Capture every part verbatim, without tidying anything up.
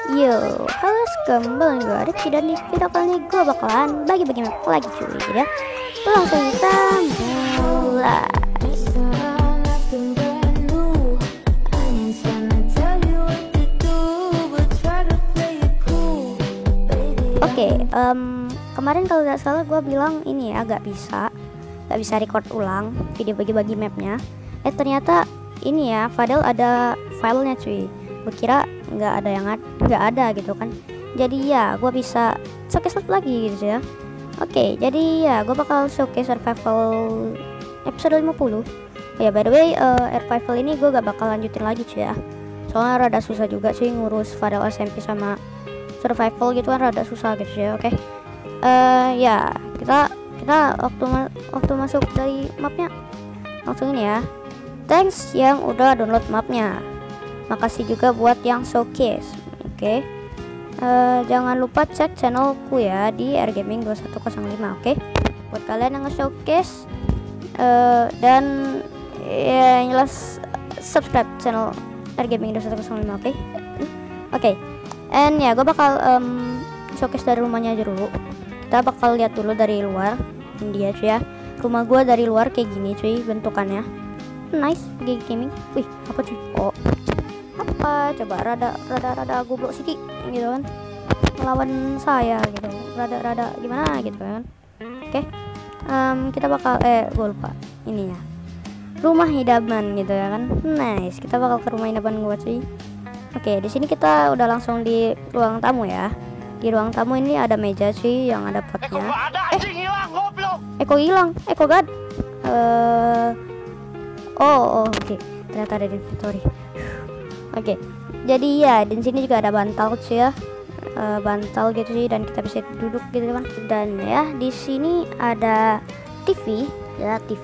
Yo, halo kembali gue Rifki, dan di video kali ini gue bakalan bagi-bagi map lagi cuy. Jadi ya, langsung kita mulai. Oke, okay, um, kemarin kalau nggak salah gue bilang ini ya agak bisa, nggak bisa record ulang video bagi-bagi mapnya. Eh ternyata ini ya, Fadel ada filenya cuy. Gue kira nggak ada yang nggak ada gitu kan, jadi ya gue bisa showcase lagi gitu ya. Oke, jadi ya gue bakal showcase survival episode lima puluh ya. By the way, uh, air survival ini gue gak bakal lanjutin lagi cuy ya, soalnya rada susah juga sih ngurus Fadel S M P sama survival gitu kan, rada susah gitu ya. Oke, uh, ya kita kita waktu ma waktu masuk dari mapnya langsung ini ya. Thanks yang udah download mapnya, makasih juga buat yang showcase. Oke, okay. uh, jangan lupa cek channelku ya di R Gaming dua satu nol lima. Oke, okay. Buat kalian yang nge-showcase uh, dan ya yang jelas subscribe channel R Gaming dua satu nol lima. Oke, okay. Oke, okay. And ya gue bakal um, showcase dari rumahnya aja dulu. Kita bakal lihat dulu dari luar dia cuy ya. Rumah gue dari luar kayak gini cuy bentukannya. Nice, G Gaming. Wih, apa cuy? Oh, apa? Coba rada rada rada goblok sih gitu kan, melawan saya gitu. Rada rada gimana gitu kan. Oke, okay. um, kita bakal eh gue lupa ini ya. Rumah idaman gitu ya kan. Nice, kita bakal ke rumah idaman gue cuy. Oke, okay, di sini kita udah langsung di ruang tamu ya. Di ruang tamu ini ada meja cuy yang ada potnya. Eh, eh kok hilang? Eh kok gak? Eh Oh, oh oke. Okay. Ternyata ada di inventory. Oke. Okay. Jadi ya, di sini juga ada bantal cuy ya. Uh, bantal gitu sih, dan kita bisa duduk gitu kan. Dan ya, di sini ada T V, ya T V.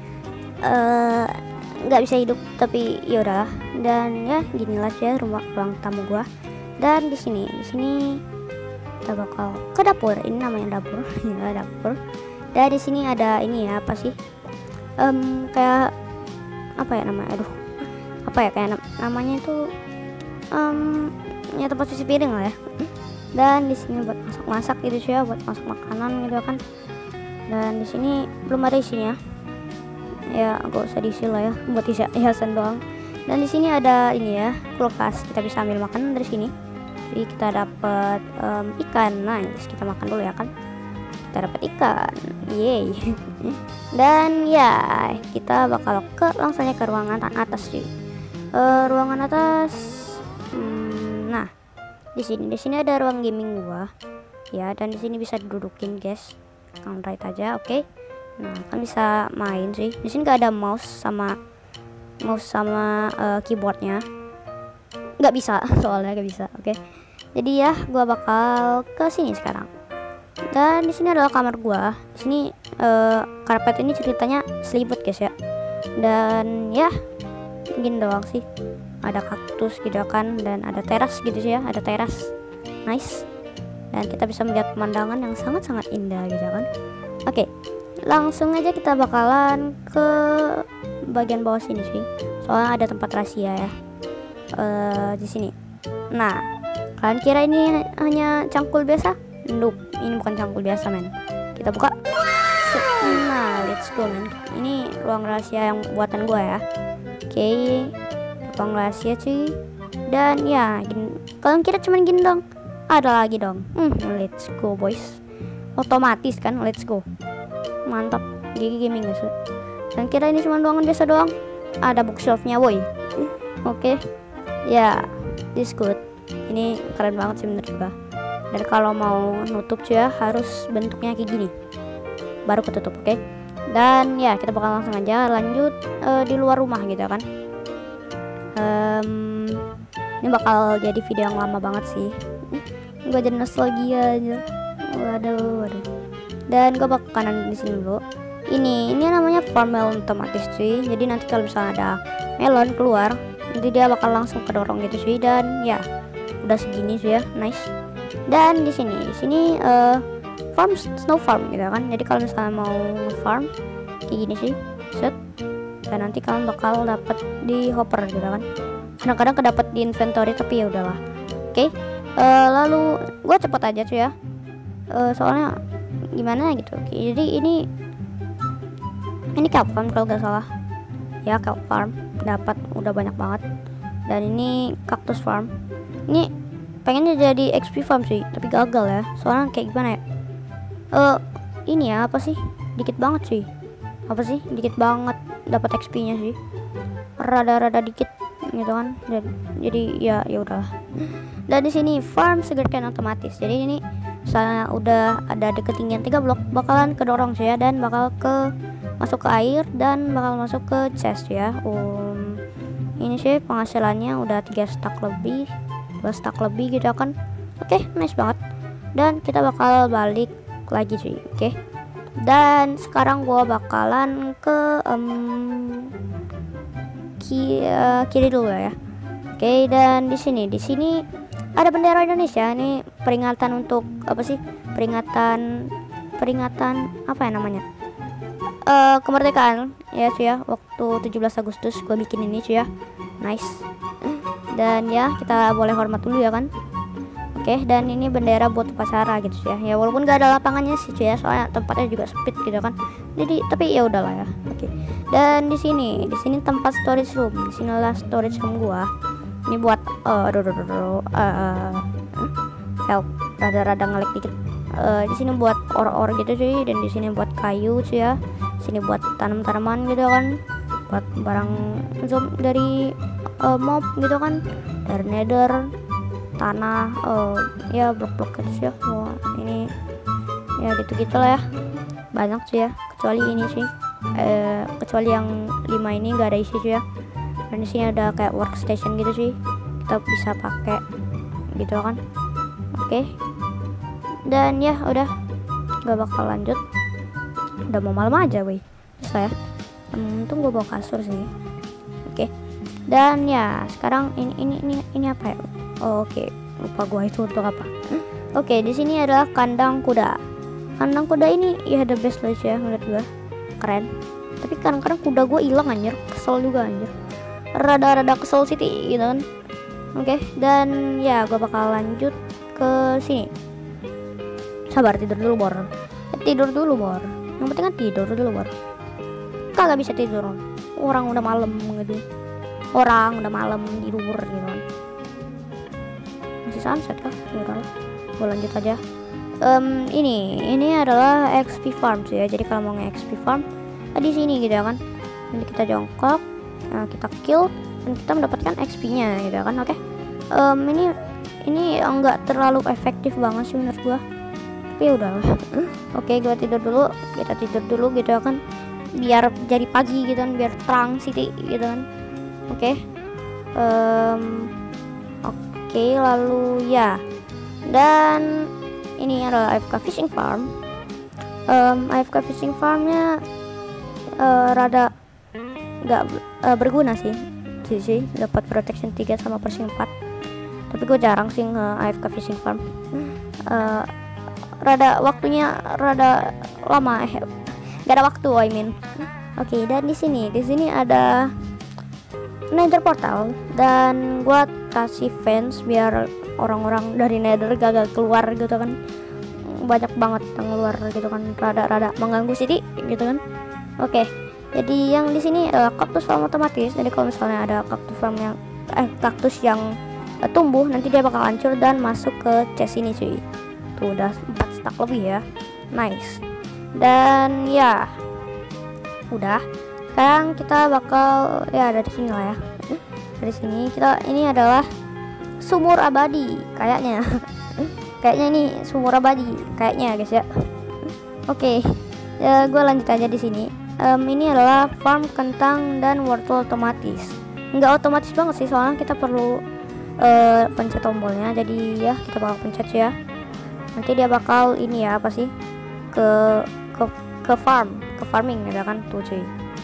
Eh nggak bisa hidup tapi ya udah. Dan ya, ginilah ya rumah ruang tamu gua. Dan di sini, di sini kita bakal ke dapur. Ini namanya dapur. Ya, dapur. Dan di sini ada ini ya, apa sih? Um, kayak apa ya namanya, aduh apa ya kayak nam namanya itu um, ya tempat cuci piring lah ya. Dan di sini buat masak-masak gitu ya, buat masak makanan gitu kan. Dan di sini belum ada isinya ya, gak usah diisi lah ya, buat isi hiasan doang. Dan di sini ada ini ya, kulkas, kita bisa ambil makanan dari sini. Jadi kita dapat um, ikan, nice, kita makan dulu ya kan. Kita dapat ikan, yeay. Dan ya kita bakal ke langsungnya ke ruangan atas sih. Uh, ruangan atas, hmm, nah di sini di sini ada ruang gaming gua ya, dan di sini bisa didudukin guys, on right aja. Oke, okay. Nah kan bisa main sih. Di sini gak ada mouse sama mouse sama uh, keyboardnya, nggak bisa soalnya nggak bisa. Oke, okay. Jadi ya gua bakal ke sini sekarang. Dan di sini adalah kamar gua. Di sini uh, karpet ini ceritanya selibut guys ya. Dan ya gini doang sih. Ada kaktus gitu kan, dan ada teras gitu sih ya, ada teras. Nice. Dan kita bisa melihat pemandangan yang sangat-sangat indah gitu kan. Oke, langsung aja kita bakalan ke bagian bawah sini sih. Soalnya ada tempat rahasia ya. Uh, di sini. Nah, kalian kira ini hanya cangkul biasa? Nope, ini bukan cangkul biasa men. Kita buka. Nah, let's go men. Ini ruang rahasia yang buatan gua ya. Oke, okay. Ruang rahasia cuy. Dan ya, gini. Kalian kira cuman gini dong? Ada lagi dong. Hmm, let's go boys. Otomatis kan, let's go. Mantap, Gigi Gaming guys. Dan kira ini cuma ruangan biasa doang? Ada bookshelfnya boy. Oke, okay. Ya, this good. Ini keren banget sih menurut gua. Dan kalau mau nutup cuy ya, harus bentuknya kayak gini baru ketutup. Oke, okay? Dan ya kita bakal langsung aja lanjut uh, di luar rumah gitu kan. um, Ini bakal jadi video yang lama banget sih. Gue jadi nostalgia aja. Waduh, waduh. Dan gue bakal kanan di sini dulu. Ini ini namanya farm melon otomatis cuy. Jadi nanti kalau misalnya ada melon keluar, nanti dia bakal langsung kedorong gitu cuy. Dan ya udah segini cuy ya, nice. Dan di sini, di sini uh, farm snow farm gitu kan. Jadi kalau misalnya mau farm kayak gini sih, set. Dan nanti kalian bakal dapat di hopper gitu kan. Kadang-kadang kedapat di inventory tapi ya udahlah. Oke, okay. Uh, lalu gue cepet aja cuy ya, uh, soalnya gimana gitu. Jadi ini ini kelp farm kalau nggak salah ya, kelp farm dapat udah banyak banget. Dan ini cactus farm, ini pengennya jadi X P farm sih tapi gagal ya, soalnya kayak gimana ya, uh, ini ya apa sih, dikit banget sih, apa sih dikit banget dapat X P nya sih, rada-rada dikit gitu kan. jadi, jadi ya ya udahlah. Dan di sini farm sugarcane otomatis, jadi ini misalnya udah ada di ketinggian tiga blok bakalan kedorong sih ya, dan bakal ke masuk ke air dan bakal masuk ke chest ya. um, ini sih penghasilannya udah tiga stack lebih, dua stack lebih gitu kan. Oke, okay, nice banget. Dan kita bakal balik lagi sih. Oke, okay. Dan sekarang gua bakalan ke um, ki, uh, kiri dulu ya. Oke, okay, dan di sini di sini ada bendera Indonesia. Ini peringatan untuk apa sih, peringatan peringatan apa ya namanya, uh, kemerdekaan ya cuy ya, waktu tujuh belas Agustus gue bikin ini cuy ya. Nice. Dan ya kita boleh hormat dulu ya kan. Oke, okay, dan ini bendera buat upacara gitu ya. Ya walaupun gak ada lapangannya sih cuy ya, soalnya tempatnya juga sempit gitu kan. Jadi tapi ya udahlah ya. Oke. Okay. Dan di sini, di sini tempat storage room. Di sinilah storage room gua. Ini buat uh, aduh, aduh, aduh, aduh, uh, help rada-rada ngelik dikit. Uh, di sini buat or-or gitu cuy, dan di sini buat kayu cuy ya. Di sini buat tanam-tanaman gitu kan. Buat barang zoom dari uh, mob gitu kan, dari nether, tanah, uh, ya blok-blok gitu ya. Wah ini ya gitu-gitu lah ya, banyak sih ya, kecuali ini sih, uh, kecuali yang lima ini nggak ada isi sih ya. Dan di sini ada kayak workstation gitu sih, kita bisa pakai gitu kan. Oke, okay. Dan ya udah nggak bakal lanjut, udah mau malam aja weh, bisa ya. Hmm, untung gue bawa kasur sih. Oke, okay. Dan ya sekarang ini ini ini ini apa ya? Oh, oke, okay. Lupa gue itu untuk apa. Oke, okay, di sini adalah kandang kuda. Kandang kuda ini ya the best lah ya menurut gue, keren. Tapi kadang-kadang kuda gue hilang anjir, kesel juga anjir. Rada-rada kesel sih gitu kan. Oke, okay. Dan ya gue bakal lanjut ke sini. Sabar, tidur dulu bor. Tidur dulu bor. Yang penting kan tidur dulu bor. Kagak bisa tidur, orang udah malam gitu, orang udah malam tidur gitu kan. Masih sunset kah? Ya udah, gue lanjut aja. Um, ini ini adalah X P farm sih ya. Jadi kalau mau nge-X P farm nah, di sini gitu ya kan. Nanti kita jongkok, nah, kita kill dan kita mendapatkan X P-nya gitu ya kan. Oke, okay. um, ini ini enggak terlalu efektif banget sih menurut gua. Tapi ya udahlah. Oke, okay, gua tidur dulu, kita tidur dulu gitu ya kan. Biar jadi pagi gitu kan, biar terang city gitu kan. Oke, okay. um, oke okay, lalu ya, dan ini adalah A F K fishing farm. um, A F K fishing farmnya uh, rada nggak uh, berguna sih sih sih dapat protection tiga sama persi empat, tapi gue jarang sih nge A F K fishing farm. uh, rada waktunya rada lama, eh gak ada waktu I mean. Oke, okay, dan di sini di sini ada nether portal, dan gua kasih fence biar orang-orang dari nether gagal keluar gitu kan. Banyak banget yang keluar gitu kan, rada-rada mengganggu city gitu kan. Oke, okay, jadi yang di sini adalah cactus farm otomatis. Jadi kalau misalnya ada cactus farm yang eh kaktus yang uh, tumbuh, nanti dia bakal hancur dan masuk ke chest ini cuy. Tuh udah empat stack lebih ya, nice. Dan ya udah, sekarang kita bakal ya dari sini lah ya. Dari sini kita, ini adalah sumur abadi kayaknya. Kayaknya ini sumur abadi kayaknya guys ya. Oke, okay. Ya gue lanjut aja di sini. Um, ini adalah farm kentang dan wortel otomatis. Nggak otomatis banget sih, soalnya kita perlu uh, pencet tombolnya. Jadi ya kita bakal pencet ya. Nanti dia bakal ini ya apa sih, ke ke ke farm, ke farming gitu kan tuh cuy.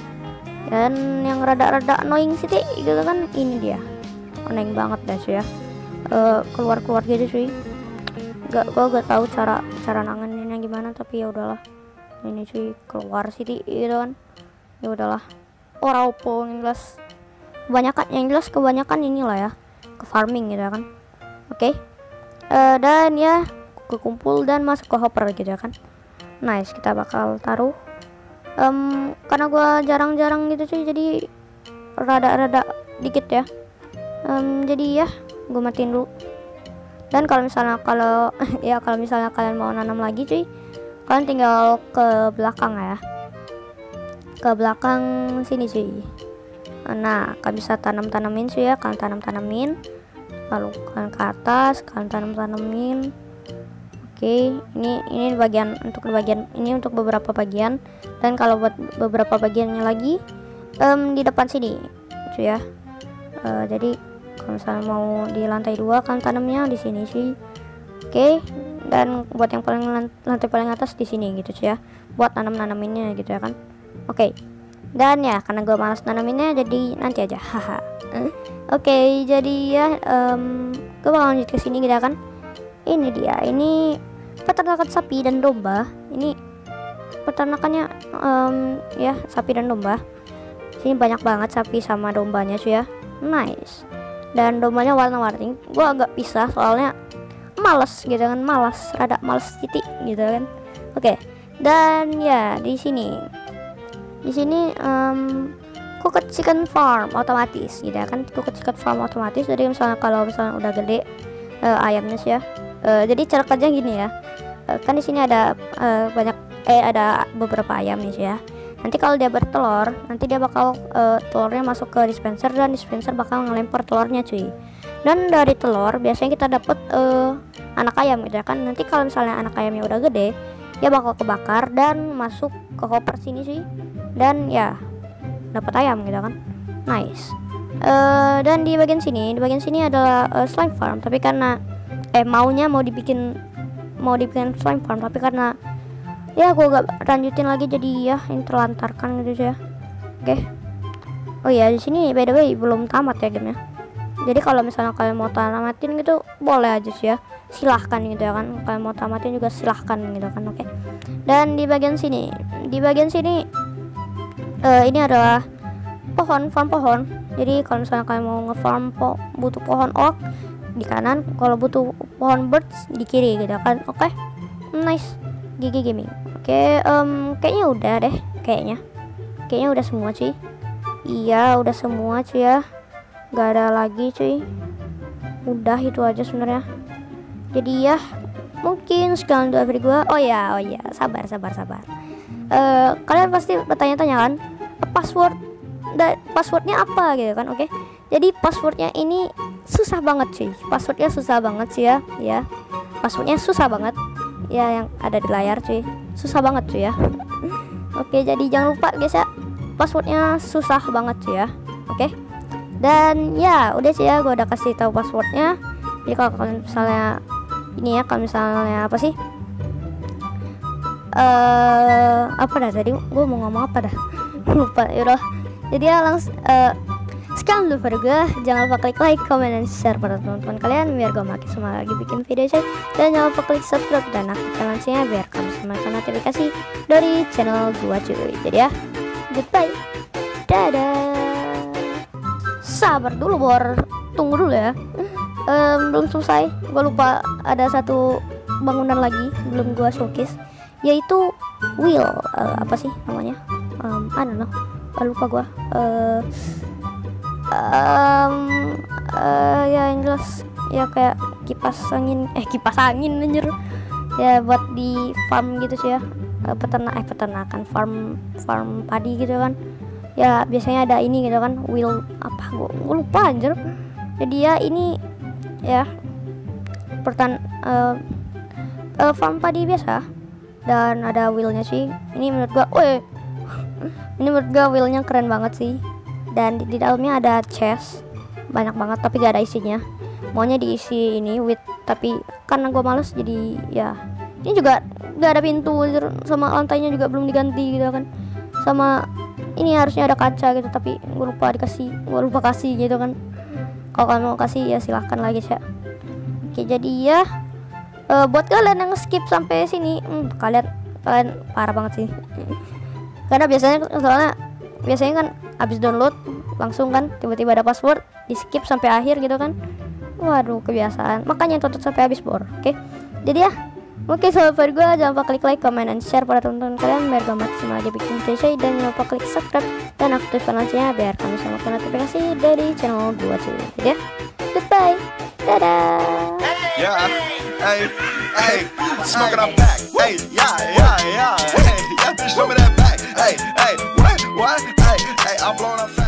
Dan yang rada-rada annoying sih gitu kan, ini dia annoying banget dah cuy ya. Uh, keluar-keluar gitu cuy. Gak, gua gak tahu cara cara nanganinnya gimana, tapi ya udahlah. Ini cuy keluar sih gitu kan. Ya udahlah. Ora opo yang jelas. Kebanyakan yang jelas kebanyakan inilah ya, ke farming gitu kan. Oke. Okay. uh, dan ya kekumpul dan masuk ke hopper gitu ya kan. Nice, kita bakal taruh um, karena gua jarang-jarang gitu cuy, jadi rada-rada dikit ya. Um, jadi ya gue matiin dulu. Dan kalau misalnya kalau ya kalau misalnya kalian mau nanam lagi cuy, kalian tinggal ke belakang ya, ke belakang sini cuy. Nah kalian bisa tanam tanamin cuy ya, kalian tanam tanamin, lalu kalian ke atas kalian tanam tanamin. Oke, ini ini bagian untuk bagian ini untuk beberapa bagian, dan kalau buat beberapa bagiannya lagi um, di depan sini cuy ya. Uh, jadi kalau misalnya mau di lantai dua kan tanamnya di sini sih. Oke, dan buat yang paling lantai paling atas di sini gitu cuy ya, buat tanam nanaminnya gitu ya kan. Oke, dan ya karena gue malas nanaminnya jadi nanti aja, haha. Oke, jadi ya um, gue bakal lanjut ke sini gitu ya kan. Ini dia, ini peternakan sapi dan domba. Ini peternakannya um, ya sapi dan domba. Sini banyak banget sapi sama dombanya cuy ya. Nice. Dan dombanya warna-warni. Gua agak pisah soalnya males gitu kan, malas, rada males titik gitu kan. Oke. Dan ya di sini, di sini um, cooked chicken farm otomatis gitu ya kan. Cooked chicken farm otomatis. Jadi misalnya kalau misalnya udah gede uh, ayamnya sih ya. Uh, jadi cara kerja gini ya. Uh, kan di sini ada uh, banyak eh ada beberapa ayam nih sih ya. Nanti kalau dia bertelur, nanti dia bakal uh, telurnya masuk ke dispenser, dan dispenser bakal ngelempar telurnya cuy. Dan dari telur biasanya kita dapat uh, anak ayam gitu ya kan. Nanti kalau misalnya anak ayamnya udah gede, dia bakal kebakar dan masuk ke hopper sini sih. Dan ya dapat ayam gitu kan. Nice. Uh, dan di bagian sini, di bagian sini adalah uh, slime farm. Tapi karena eh maunya mau dibikin mau dibikin slime farm, tapi karena ya gue gak lanjutin lagi jadi ya ini terlantarkan gitu ya. Oke. Oh ya di sini by the way belum tamat ya gamenya. Jadi kalau misalnya kalian mau tamatin gitu boleh aja sih ya, silahkan gitu ya kan. Kalian mau tamatin juga silahkan gitu kan. Oke. Dan di bagian sini, di bagian sini uh, ini adalah pohon, farm pohon. Jadi kalau misalnya kalian mau ngefarm po butuh pohon oak di kanan, kalau butuh pohon birds di kiri gitu kan. Oke. Nice. Gigi Gaming. Oke, um, kayaknya udah deh, kayaknya, kayaknya udah semua cuy. Iya, udah semua cuy ya. Gak ada lagi cuy. Udah itu aja sebenarnya. Jadi ya, mungkin sekian dua video gua. Oh ya, oh ya, sabar, sabar, sabar. Uh, kalian pasti bertanya-tanya kan, password, da, passwordnya apa gitu kan? Oke. Jadi passwordnya ini susah banget cuy. Passwordnya susah banget sih ya, ya. Passwordnya susah banget. Ya yang ada di layar cuy, susah banget cuy ya. Oke, jadi jangan lupa guys ya, passwordnya susah banget cuy ya. Oke, dan ya udah sih ya, gue udah kasih tahu passwordnya. Jadi kalau kalian misalnya ini ya, kalau misalnya apa sih uh, apa dah tadi gue mau ngomong apa dah lupa ya. Jadi ya langsung uh, sekian dulu video gue. Jangan lupa klik like, comment, dan share pada teman-teman kalian biar gue makin semangat lagi bikin video saya. Dan jangan lupa klik subscribe dan aktifkan loncengnya biar kamu semakin notifikasi dari channel gue cuy. Jadi ya, goodbye, dadah. Sabar dulu bor, tunggu dulu ya. Um, belum selesai, gue lupa ada satu bangunan lagi belum gue showcase, yaitu wheel. Uh, apa sih namanya? Um, I don't know, lupa gue. Uh, Um, uh, ya yang jelas ya kayak kipas angin eh kipas angin anjir ya, buat di farm gitu sih ya, uh, peternak eh peternakan farm farm padi gitu kan ya. Biasanya ada ini gitu kan, wheel apa gua, gua lupa anjir. Jadi ya ini ya pertan uh, uh, farm padi biasa, dan ada wheelnya sih. Ini menurut gua, weh ini menurut gua wheelnya keren banget sih. Dan di, di dalamnya ada chest banyak banget, tapi gak ada isinya. Maunya diisi ini with, tapi karena gue males jadi ya ini juga gak ada pintu, sama lantainya juga belum diganti gitu kan. Sama ini harusnya ada kaca gitu, tapi gue lupa dikasih, gue lupa kasih gitu kan. Kalau kalian mau kasih ya silahkan lagi ya. Oke, jadi ya uh, buat kalian yang skip sampai sini, hmm, kalian kalian parah banget sih. Karena biasanya soalnya biasanya kan abis download langsung kan tiba-tiba ada password, di skip sampai akhir gitu kan. Waduh, kebiasaan. Makanya tonton sampai habis, Bor. Oke. Jadi ya, oke sahabat gue, jangan lupa klik like, comment, and share pada teman-teman kalian biar gak maksimal aja bikin video. Dan jangan lupa klik subscribe dan aktifkan loncengnya biar kamu selalu notifikasi dari channel gue cuy. Jadi ya, goodbye, dadah. Yeah, hey, hey, smoking up back. Hey, yeah, yeah, yeah. Hey, yeah, bitch, show me that back. Hey, hey, what, what? Hey, hey, I'm blowing up fast.